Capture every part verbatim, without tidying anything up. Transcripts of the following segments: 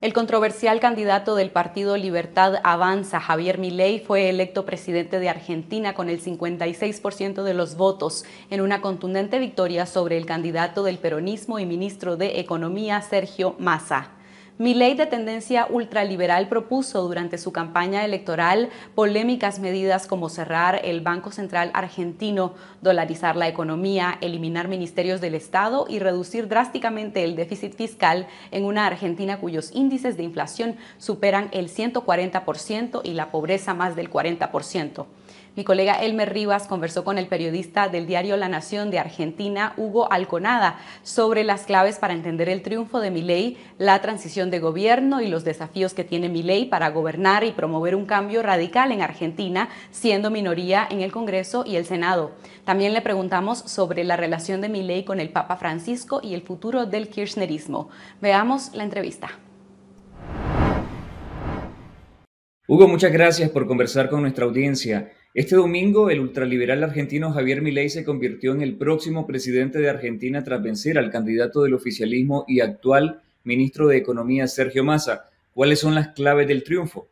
El controversial candidato del partido Libertad Avanza, Javier Milei, fue electo presidente de Argentina con el cincuenta y seis por ciento de los votos, en una contundente victoria sobre el candidato del peronismo y ministro de Economía, Sergio Massa. Milei, de tendencia ultraliberal, propuso durante su campaña electoral polémicas medidas como cerrar el Banco Central argentino, dolarizar la economía, eliminar ministerios del Estado y reducir drásticamente el déficit fiscal en una Argentina cuyos índices de inflación superan el ciento cuarenta por ciento y la pobreza más del cuarenta por ciento. Mi colega Elmer Rivas conversó con el periodista del diario La Nación de Argentina, Hugo Alconada, sobre las claves para entender el triunfo de Milei, la transición de gobierno y los desafíos que tiene Milei para gobernar y promover un cambio radical en Argentina, siendo minoría en el Congreso y el Senado. También le preguntamos sobre la relación de Milei con el Papa Francisco y el futuro del kirchnerismo. Veamos la entrevista. Hugo, muchas gracias por conversar con nuestra audiencia. Este domingo, el ultraliberal argentino Javier Milei se convirtió en el próximo presidente de Argentina tras vencer al candidato del oficialismo y actual ministro de Economía, Sergio Massa. ¿Cuáles son las claves del triunfo?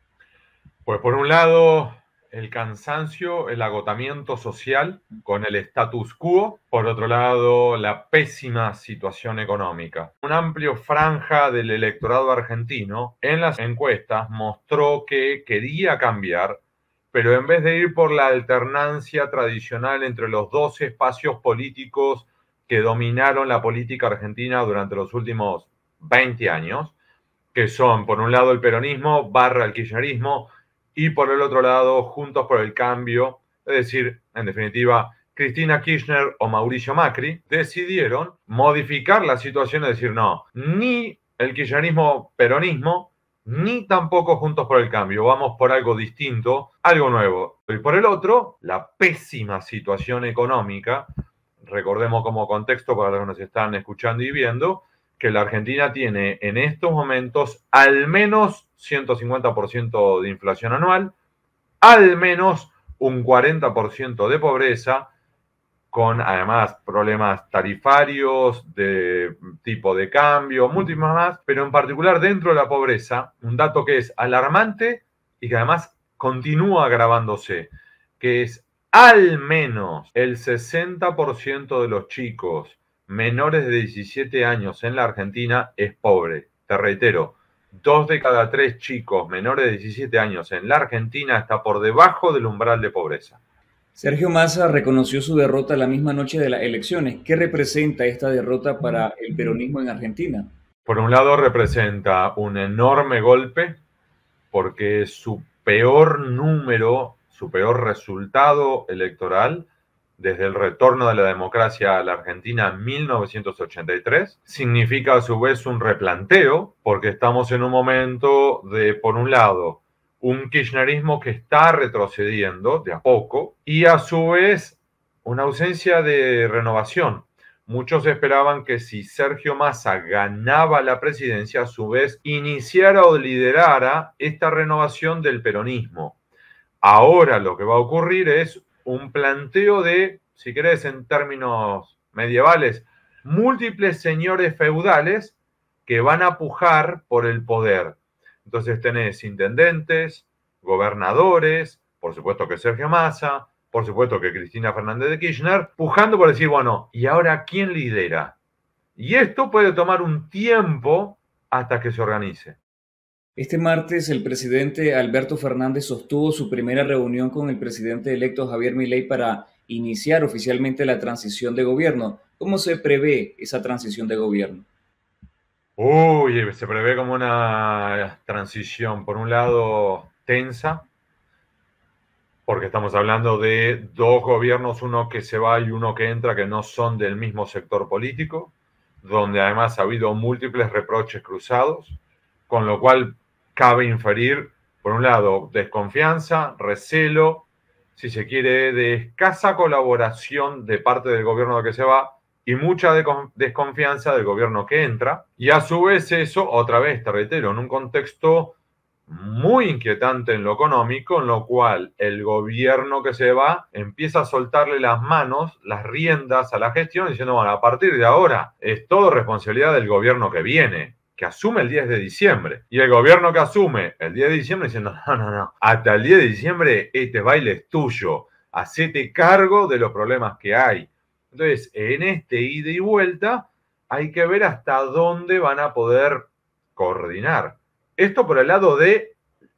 Pues por un lado, el cansancio, el agotamiento social con el status quo. Por otro lado, la pésima situación económica. Una amplia franja del electorado argentino en las encuestas mostró que quería cambiar, pero en vez de ir por la alternancia tradicional entre los dos espacios políticos que dominaron la política argentina durante los últimos veinte años, que son, por un lado, el peronismo barra el kirchnerismo, y por el otro lado, Juntos por el Cambio, es decir, en definitiva, Cristina Kirchner o Mauricio Macri, decidieron modificar la situación y decir no, ni el kirchnerismo peronismo, ni tampoco Juntos por el Cambio, vamos por algo distinto, algo nuevo. Y por el otro, la pésima situación económica, recordemos como contexto para los que nos están escuchando y viendo, que la Argentina tiene en estos momentos al menos ciento cincuenta por ciento de inflación anual, al menos un cuarenta por ciento de pobreza, con además problemas tarifarios, de tipo de cambio, múltiples más, pero en particular dentro de la pobreza, un dato que es alarmante y que además continúa agravándose, que es al menos el sesenta por ciento de los chicos menores de diecisiete años en la Argentina es pobre. Te reitero, dos de cada tres chicos menores de diecisiete años en la Argentina está por debajo del umbral de pobreza. Sergio Massa reconoció su derrota la misma noche de las elecciones. ¿Qué representa esta derrota para el peronismo en Argentina? Por un lado, representa un enorme golpe porque es su peor número, su peor resultado electoral desde el retorno de la democracia a la Argentina en mil novecientos ochenta y tres. Significa a su vez un replanteo, porque estamos en un momento de, por un lado, un kirchnerismo que está retrocediendo de a poco y a su vez una ausencia de renovación. Muchos esperaban que si Sergio Massa ganaba la presidencia, a su vez iniciara o liderara esta renovación del peronismo. Ahora lo que va a ocurrir es un planteo de, si querés en términos medievales, múltiples señores feudales que van a pujar por el poder. Entonces tenés intendentes, gobernadores, por supuesto que Sergio Massa, por supuesto que Cristina Fernández de Kirchner, pujando por decir, bueno, ¿y ahora quién lidera? Y esto puede tomar un tiempo hasta que se organice. Este martes, el presidente Alberto Fernández sostuvo su primera reunión con el presidente electo Javier Milei para iniciar oficialmente la transición de gobierno. ¿Cómo se prevé esa transición de gobierno? Uy, se prevé como una transición, por un lado, tensa, porque estamos hablando de dos gobiernos, uno que se va y uno que entra, que no son del mismo sector político, donde además ha habido múltiples reproches cruzados, con lo cual cabe inferir, por un lado, desconfianza, recelo, si se quiere, de escasa colaboración de parte del gobierno que se va y mucha desconfianza del gobierno que entra. Y a su vez eso, otra vez, te reitero, en un contexto muy inquietante en lo económico, en lo cual el gobierno que se va empieza a soltarle las manos, las riendas a la gestión, diciendo, bueno, a partir de ahora es todo responsabilidad del gobierno que viene, que asume el diez de diciembre. Y el gobierno que asume el diez de diciembre diciendo, no, no, no, hasta el diez de diciembre este baile es tuyo, hacete cargo de los problemas que hay. Entonces, en este ida y vuelta hay que ver hasta dónde van a poder coordinar. Esto por el lado de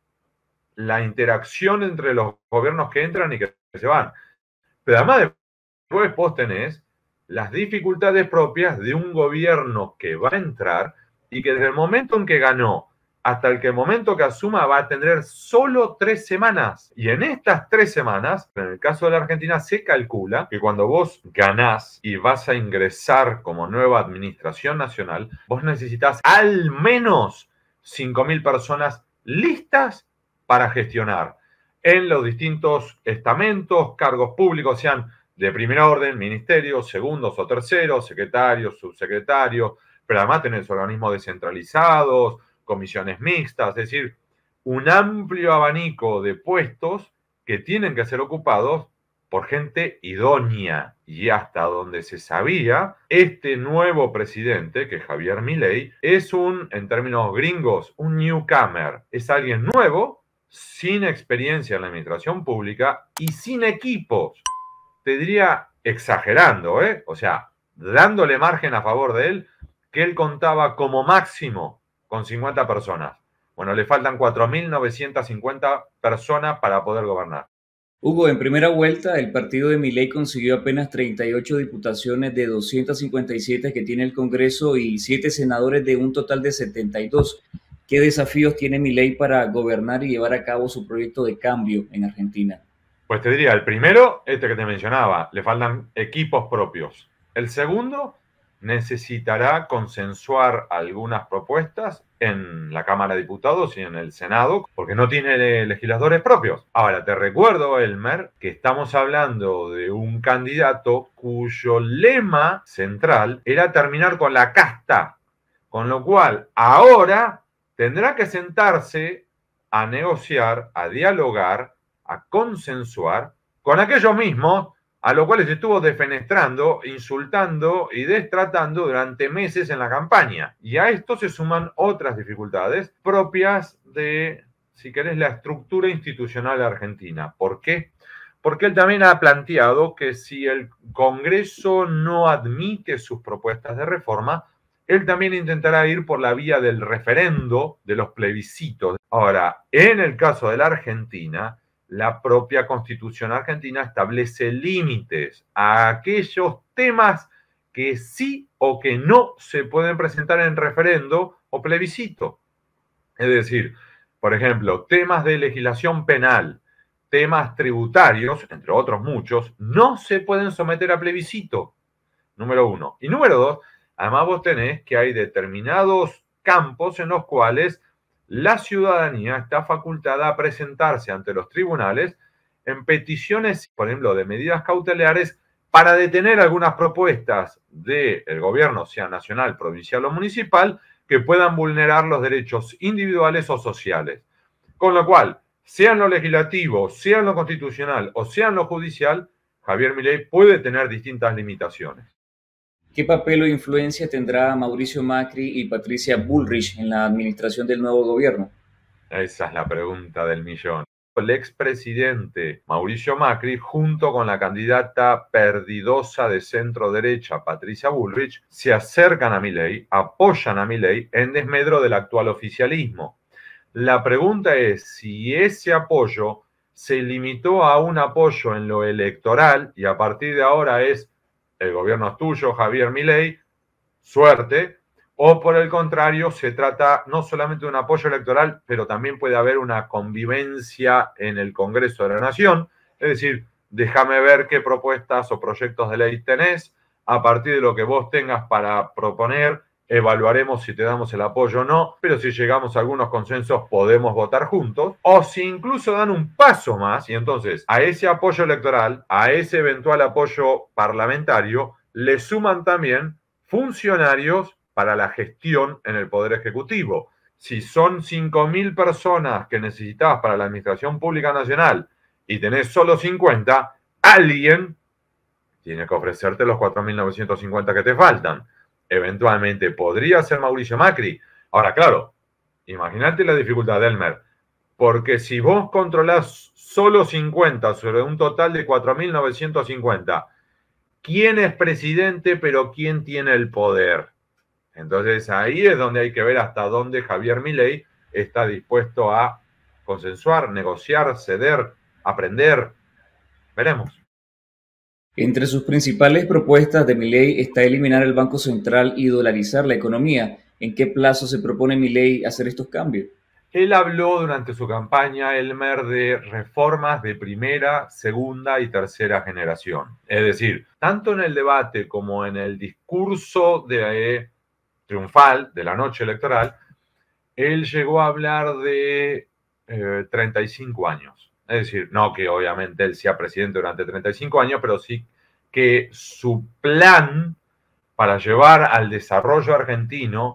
la interacción entre los gobiernos que entran y que se van. Pero además después vos tenés las dificultades propias de un gobierno que va a entrar y que desde el momento en que ganó hasta el que momento que asuma va a tener solo tres semanas. Y en estas tres semanas, en el caso de la Argentina, se calcula que cuando vos ganás y vas a ingresar como nueva administración nacional, vos necesitas al menos cinco mil personas listas para gestionar en los distintos estamentos, cargos públicos, sean de primera orden, ministerios, segundos o terceros, secretarios, subsecretarios, pero además tenés organismos descentralizados, comisiones mixtas, es decir, un amplio abanico de puestos que tienen que ser ocupados por gente idónea. Y hasta donde se sabía, este nuevo presidente, que es Javier Milei, es un, en términos gringos, un newcomer. Es alguien nuevo, sin experiencia en la administración pública y sin equipos. Te diría, exagerando, ¿eh? O sea, dándole margen a favor de él, que él contaba como máximo con cincuenta personas. Bueno, le faltan cuatro mil novecientas cincuenta personas para poder gobernar. Hugo, en primera vuelta, el partido de Milei consiguió apenas treinta y ocho diputaciones de doscientas cincuenta y siete que tiene el Congreso y siete senadores de un total de setenta y dos. ¿Qué desafíos tiene Milei para gobernar y llevar a cabo su proyecto de cambio en Argentina? Pues te diría, el primero, este que te mencionaba, le faltan equipos propios. El segundo, necesitará consensuar algunas propuestas en la Cámara de Diputados y en el Senado, porque no tiene legisladores propios. Ahora, te recuerdo, Elmer, que estamos hablando de un candidato cuyo lema central era terminar con la casta, con lo cual ahora tendrá que sentarse a negociar, a dialogar, a consensuar con aquellos mismos a los cuales estuvo defenestrando, insultando y destratando durante meses en la campaña. Y a esto se suman otras dificultades propias de, si querés, la estructura institucional argentina. ¿Por qué? Porque él también ha planteado que si el Congreso no admite sus propuestas de reforma, él también intentará ir por la vía del referendo, de los plebiscitos. Ahora, en el caso de la Argentina, la propia Constitución argentina establece límites a aquellos temas que sí o que no se pueden presentar en referendo o plebiscito. Es decir, por ejemplo, temas de legislación penal, temas tributarios, entre otros muchos, no se pueden someter a plebiscito, número uno. Y número dos, además vos tenés que hay determinados campos en los cuales la ciudadanía está facultada a presentarse ante los tribunales en peticiones, por ejemplo, de medidas cautelares para detener algunas propuestas del gobierno, sea nacional, provincial o municipal, que puedan vulnerar los derechos individuales o sociales. Con lo cual, sea en lo legislativo, sea en lo constitucional o sea en lo judicial, Javier Milei puede tener distintas limitaciones. ¿Qué papel o influencia tendrá Mauricio Macri y Patricia Bullrich en la administración del nuevo gobierno? Esa es la pregunta del millón. El expresidente Mauricio Macri, junto con la candidata perdidosa de centro derecha Patricia Bullrich, se acercan a Milei, apoyan a Milei en desmedro del actual oficialismo. La pregunta es si ese apoyo se limitó a un apoyo en lo electoral y a partir de ahora es el gobierno es tuyo, Javier Milei, suerte, o por el contrario, se trata no solamente de un apoyo electoral, pero también puede haber una convivencia en el Congreso de la Nación, es decir, déjame ver qué propuestas o proyectos de ley tenés, a partir de lo que vos tengas para proponer, evaluaremos si te damos el apoyo o no, pero si llegamos a algunos consensos podemos votar juntos, o si incluso dan un paso más, y entonces a ese apoyo electoral, a ese eventual apoyo parlamentario, le suman también funcionarios para la gestión en el Poder Ejecutivo. Si son cinco mil personas que necesitabas para la Administración Pública Nacional y tenés solo cincuenta, alguien tiene que ofrecerte los cuatro mil novecientos cincuenta que te faltan. Eventualmente podría ser Mauricio Macri, Ahora, claro, imagínate la dificultad de Elmer, porque si vos controlás solo cincuenta sobre un total de cuatro mil novecientos cincuenta, ¿quién es presidente pero quién tiene el poder? Entonces ahí es donde hay que ver hasta dónde Javier Milei está dispuesto a consensuar, negociar, ceder, aprender. Veremos. Entre sus principales propuestas de Milei está eliminar el Banco Central y dolarizar la economía. ¿En qué plazo se propone Milei hacer estos cambios? Él habló durante su campaña, Elmer, de reformas de primera, segunda y tercera generación. Es decir, tanto en el debate como en el discurso de, eh, triunfal de la noche electoral, él llegó a hablar de eh, treinta y cinco años. Es decir, no que obviamente él sea presidente durante treinta y cinco años, pero sí que su plan para llevar al desarrollo argentino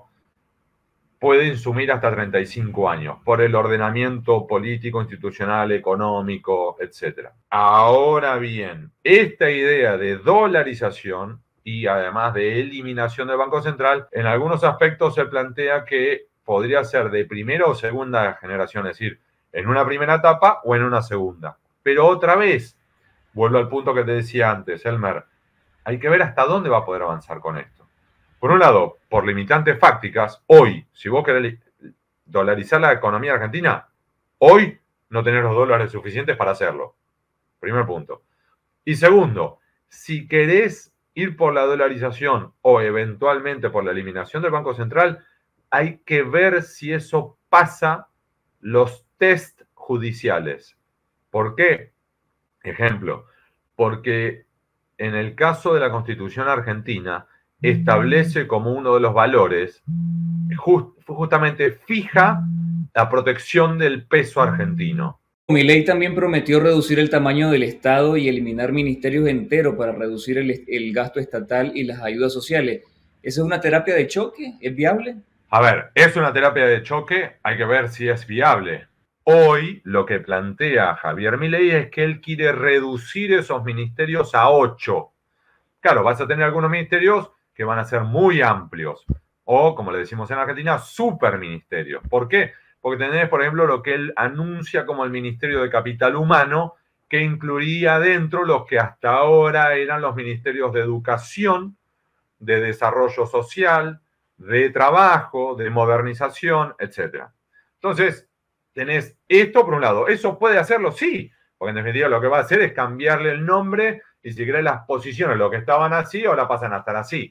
puede insumir hasta treinta y cinco años por el ordenamiento político, institucional, económico, etcétera. Ahora bien, esta idea de dolarización y además de eliminación del Banco Central, en algunos aspectos se plantea que podría ser de primera o segunda generación, es decir, en una primera etapa o en una segunda. Pero otra vez, vuelvo al punto que te decía antes, Elmer, hay que ver hasta dónde va a poder avanzar con esto. Por un lado, por limitantes fácticas, hoy, si vos querés dolarizar la economía argentina, hoy no tenés los dólares suficientes para hacerlo. Primer punto. Y segundo, si querés ir por la dolarización o eventualmente por la eliminación del Banco Central, hay que ver si eso pasa los test judiciales. ¿Por qué? Ejemplo, porque en el caso de la Constitución argentina, establece como uno de los valores, just, justamente fija la protección del peso argentino. Milei también prometió reducir el tamaño del Estado y eliminar ministerios enteros para reducir el, el gasto estatal y las ayudas sociales. ¿Esa es una terapia de choque? ¿Es viable? A ver, es una terapia de choque, hay que ver si es viable. Hoy lo que plantea Javier Milei es que él quiere reducir esos ministerios a ocho. Claro, vas a tener algunos ministerios que van a ser muy amplios, o como le decimos en Argentina, superministerios. ¿Por qué? Porque tenés, por ejemplo, lo que él anuncia como el Ministerio de Capital Humano, que incluiría dentro los que hasta ahora eran los ministerios de Educación, de Desarrollo Social, de Trabajo, de Modernización, etcétera. Entonces, tenés esto por un lado. ¿Eso puede hacerlo? Sí, porque en definitiva lo que va a hacer es cambiarle el nombre y si querés las posiciones, lo que estaban así, ahora pasan a estar así.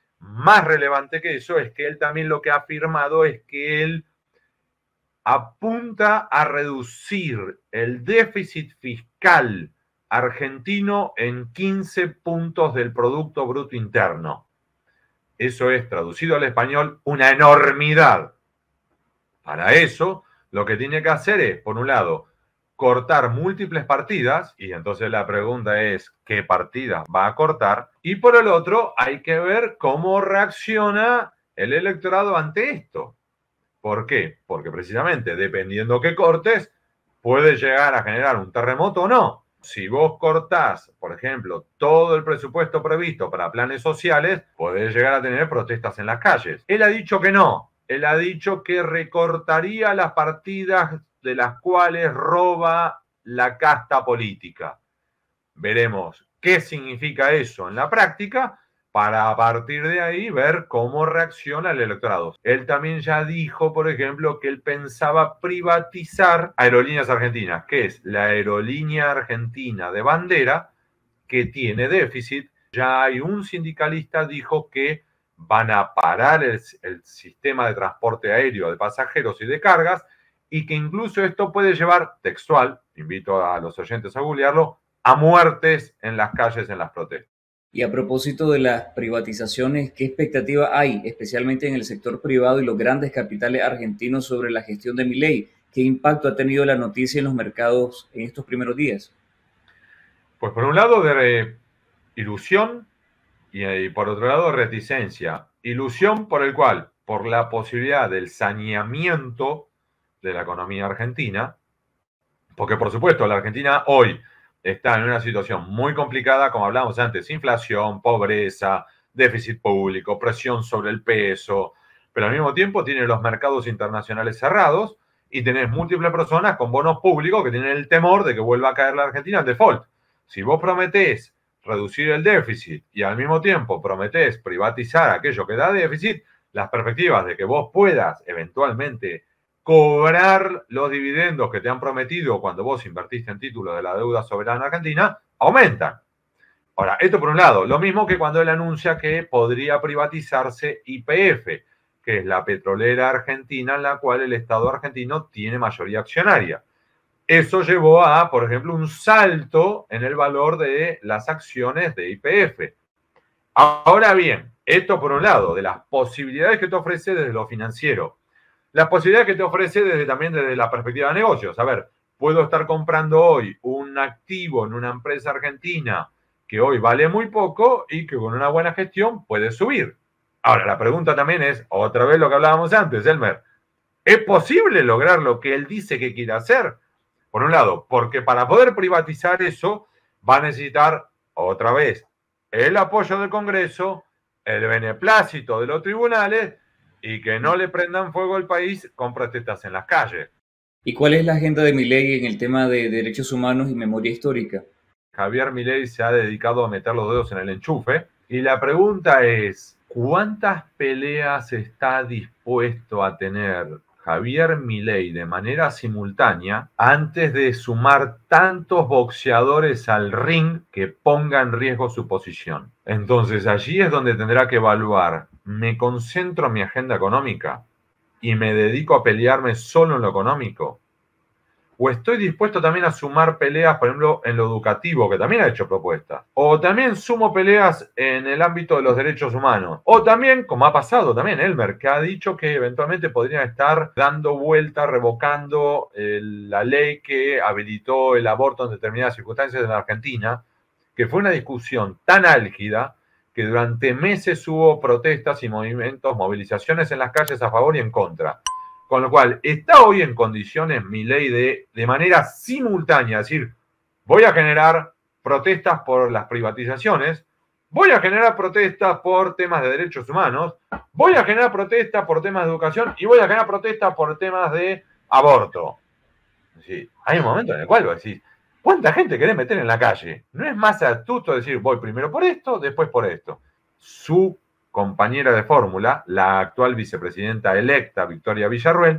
Más relevante que eso es que él también lo que ha afirmado es que él apunta a reducir el déficit fiscal argentino en quince puntos del Producto Bruto Interno. Eso es, traducido al español, una enormidad. Para eso, lo que tiene que hacer es, por un lado, cortar múltiples partidas, y entonces la pregunta es, ¿qué partidas va a cortar? Y por el otro, hay que ver cómo reacciona el electorado ante esto. ¿Por qué? Porque precisamente, dependiendo qué cortes, puede llegar a generar un terremoto o no. Si vos cortás, por ejemplo, todo el presupuesto previsto para planes sociales, podés llegar a tener protestas en las calles. Él ha dicho que no. Él ha dicho que recortaría las partidas de las cuales roba la casta política. Veremos qué significa eso en la práctica para a partir de ahí ver cómo reacciona el electorado. Él también ya dijo, por ejemplo, que él pensaba privatizar Aerolíneas Argentinas, que es la aerolínea argentina de bandera que tiene déficit. Ya hay un sindicalista dijo que van a parar el, el sistema de transporte aéreo de pasajeros y de cargas, y que incluso esto puede llevar, textual, invito a los oyentes a googlearlo, a muertes en las calles en las protestas. Y a propósito de las privatizaciones, ¿qué expectativa hay, especialmente en el sector privado y los grandes capitales argentinos, sobre la gestión de Milei? ¿Qué impacto ha tenido la noticia en los mercados en estos primeros días? Pues por un lado, de ilusión y, y por otro lado, reticencia. Ilusión por el cual, por la posibilidad del saneamiento de la economía argentina, porque por supuesto la Argentina hoy está en una situación muy complicada, como hablábamos antes, inflación, pobreza, déficit público, presión sobre el peso, pero al mismo tiempo tiene los mercados internacionales cerrados y tenés múltiples personas con bonos públicos que tienen el temor de que vuelva a caer la Argentina al default. Si vos prometés reducir el déficit y al mismo tiempo prometés privatizar aquello que da déficit, las perspectivas de que vos puedas eventualmente cobrar los dividendos que te han prometido cuando vos invertiste en títulos de la deuda soberana argentina aumentan. Ahora, esto por un lado, lo mismo que cuando él anuncia que podría privatizarse Y P F, que es la petrolera argentina en la cual el Estado argentino tiene mayoría accionaria. Eso llevó a, por ejemplo, un salto en el valor de las acciones de Y P F. Ahora bien, esto por un lado, de las posibilidades que te ofrece desde lo financiero. Las posibilidades que te ofrece desde, también desde la perspectiva de negocios. A ver, puedo estar comprando hoy un activo en una empresa argentina que hoy vale muy poco y que con una buena gestión puede subir. Ahora, la pregunta también es, otra vez lo que hablábamos antes, Elmer, ¿es posible lograr lo que él dice que quiere hacer? Por un lado, porque para poder privatizar eso va a necesitar, otra vez, el apoyo del Congreso, el beneplácito de los tribunales y que no le prendan fuego al país con protestas en las calles. ¿Y cuál es la agenda de Milei en el tema de derechos humanos y memoria histórica? Javier Milei se ha dedicado a meter los dedos en el enchufe y la pregunta es, ¿cuántas peleas está dispuesto a tener Javier Milei de manera simultánea antes de sumar tantos boxeadores al ring que ponga en riesgo su posición? Entonces allí es donde tendrá que evaluar, ¿me concentro en mi agenda económica y me dedico a pelearme solo en lo económico? ¿O estoy dispuesto también a sumar peleas, por ejemplo, en lo educativo, que también ha hecho propuestas? O también sumo peleas en el ámbito de los derechos humanos. O también, como ha pasado también, Elmer, que ha dicho que eventualmente podrían estar dando vuelta, revocando eh, la ley que habilitó el aborto en determinadas circunstancias en la Argentina, que fue una discusión tan álgida que durante meses hubo protestas y movimientos, movilizaciones en las calles a favor y en contra. Con lo cual, está hoy en condiciones Milei de, de manera simultánea, es decir, voy a generar protestas por las privatizaciones, voy a generar protestas por temas de derechos humanos, voy a generar protestas por temas de educación y voy a generar protestas por temas de aborto. Es decir, hay un momento en el cual vos decís, ¿cuánta gente querés meter en la calle? No es más astuto decir, voy primero por esto, después por esto. Su compañera de fórmula, la actual vicepresidenta electa, Victoria Villarruel,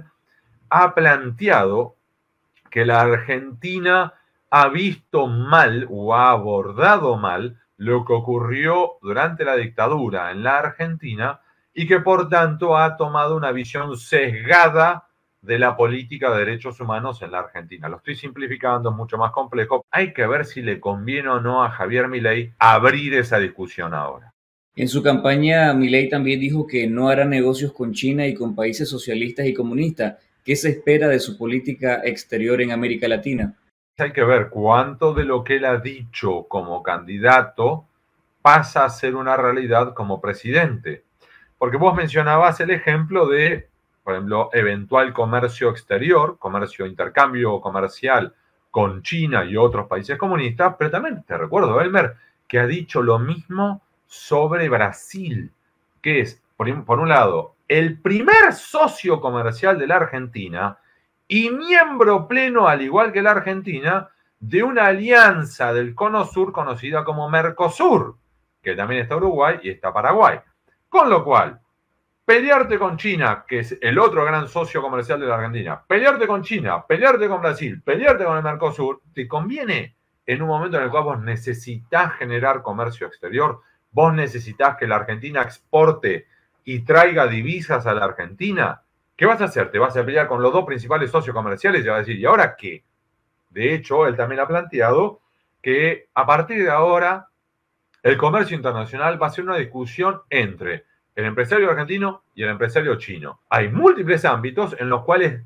ha planteado que la Argentina ha visto mal o ha abordado mal lo que ocurrió durante la dictadura en la Argentina y que por tanto ha tomado una visión sesgada de la política de derechos humanos en la Argentina. Lo estoy simplificando, es mucho más complejo. Hay que ver si le conviene o no a Javier Milei abrir esa discusión ahora. En su campaña, Milei también dijo que no hará negocios con China y con países socialistas y comunistas. ¿Qué se espera de su política exterior en América Latina? Hay que ver cuánto de lo que él ha dicho como candidato pasa a ser una realidad como presidente. Porque vos mencionabas el ejemplo de, por ejemplo, eventual comercio exterior, comercio, intercambio comercial con China y otros países comunistas, pero también te recuerdo, Elmer, que ha dicho lo mismo sobre Brasil, que es, por, por un lado, el primer socio comercial de la Argentina y miembro pleno, al igual que la Argentina, de una alianza del Cono Sur conocida como Mercosur, que también está Uruguay y está Paraguay. Con lo cual, pelearte con China, que es el otro gran socio comercial de la Argentina, pelearte con China, pelearte con Brasil, pelearte con el Mercosur, te conviene en un momento en el cual vos necesitas generar comercio exterior, vos necesitas que la Argentina exporte y traiga divisas a la Argentina. ¿Qué vas a hacer? Te vas a pelear con los dos principales socios comerciales y vas a decir, ¿y ahora qué? De hecho, él también ha planteado que a partir de ahora el comercio internacional va a ser una discusión entre el empresario argentino y el empresario chino. Hay múltiples ámbitos en los cuales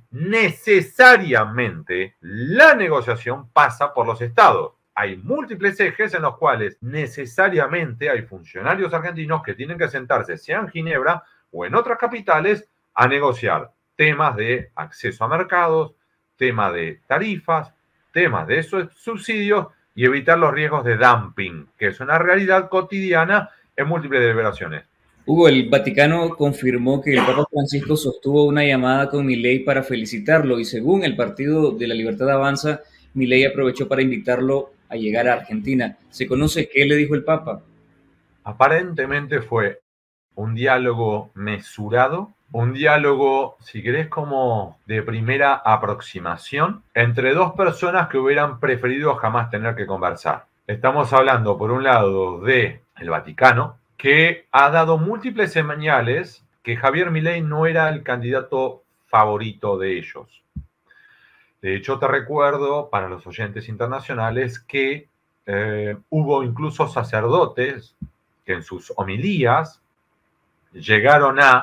necesariamente la negociación pasa por los estados. Hay múltiples ejes en los cuales necesariamente hay funcionarios argentinos que tienen que sentarse, sea en Ginebra o en otras capitales, a negociar temas de acceso a mercados, temas de tarifas, temas de subsidios y evitar los riesgos de dumping, que es una realidad cotidiana en múltiples deliberaciones. Hugo, el Vaticano confirmó que el Papa Francisco sostuvo una llamada con Milei para felicitarlo y según el Partido de la Libertad Avanza, Milei aprovechó para invitarlo a llegar a Argentina. ¿Se conoce qué le dijo el Papa? Aparentemente fue un diálogo mesurado, un diálogo, si querés, como de primera aproximación entre dos personas que hubieran preferido jamás tener que conversar. Estamos hablando, por un lado, de el Vaticano, que ha dado múltiples señales que Javier Milei no era el candidato favorito de ellos. De hecho, te recuerdo, para los oyentes internacionales, que eh, hubo incluso sacerdotes que en sus homilías llegaron a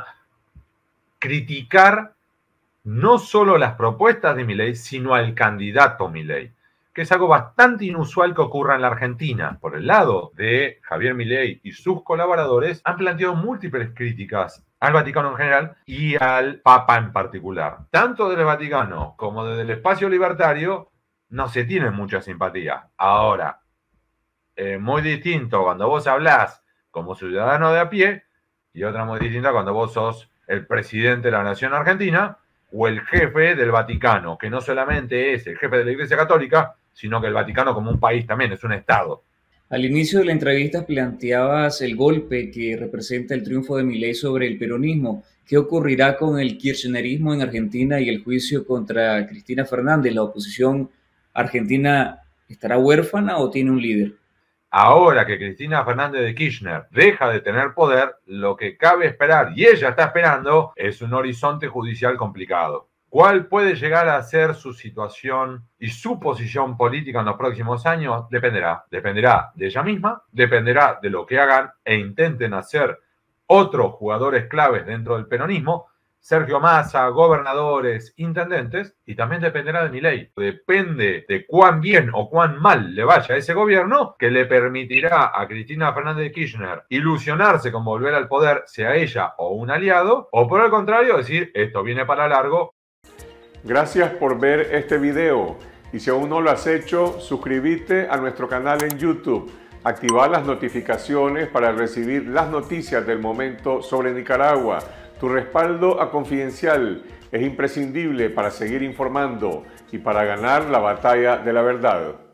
criticar no solo las propuestas de Milei, sino al candidato Milei, que es algo bastante inusual que ocurra en la Argentina. Por el lado de Javier Milei y sus colaboradores, han planteado múltiples críticas al Vaticano en general y al Papa en particular. Tanto del Vaticano como desde el espacio libertario no se tiene mucha simpatía. Ahora, eh, muy distinto cuando vos hablás como ciudadano de a pie y otra muy distinta cuando vos sos el presidente de la nación argentina o el jefe del Vaticano, que no solamente es el jefe de la Iglesia Católica, sino que el Vaticano como un país también es un Estado. Al inicio de la entrevista planteabas el golpe que representa el triunfo de Milei sobre el peronismo. ¿Qué ocurrirá con el kirchnerismo en Argentina y el juicio contra Cristina Fernández? ¿La oposición argentina estará huérfana o tiene un líder? Ahora que Cristina Fernández de Kirchner deja de tener poder, lo que cabe esperar, y ella está esperando, es un horizonte judicial complicado. ¿Cuál puede llegar a ser su situación y su posición política en los próximos años? Dependerá. Dependerá de ella misma, dependerá de lo que hagan e intenten hacer otros jugadores claves dentro del peronismo, Sergio Massa, gobernadores, intendentes, y también dependerá de Milei. Depende de cuán bien o cuán mal le vaya a ese gobierno, que le permitirá a Cristina Fernández de Kirchner ilusionarse con volver al poder, sea ella o un aliado, o por el contrario, decir, esto viene para largo. Gracias por ver este video y si aún no lo has hecho, suscríbete a nuestro canal en YouTube, activar las notificaciones para recibir las noticias del momento sobre Nicaragua. Tu respaldo a Confidencial es imprescindible para seguir informando y para ganar la batalla de la verdad.